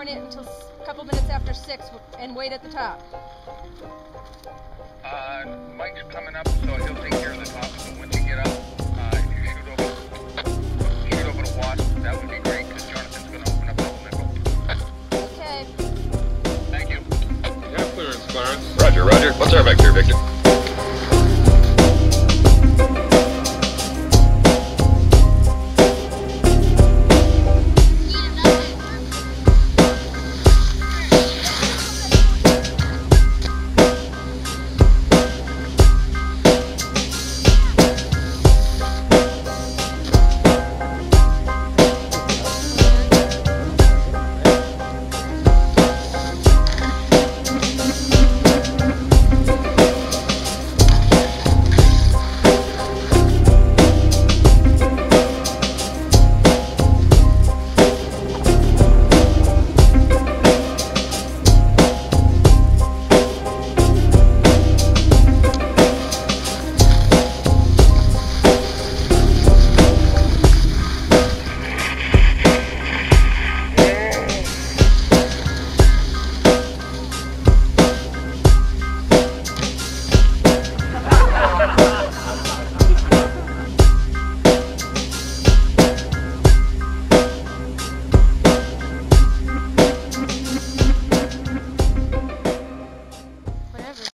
Hornet until a couple minutes after 6 and wait at the top. Mike's coming up, so he'll take care of the top. So once you get up, if you shoot over the Wasp, that would be great, because Jonathan's going to open up Double Nickel. Okay. Thank you. Yeah, clearance, Clarence. Roger, roger. What's our vector, Victor?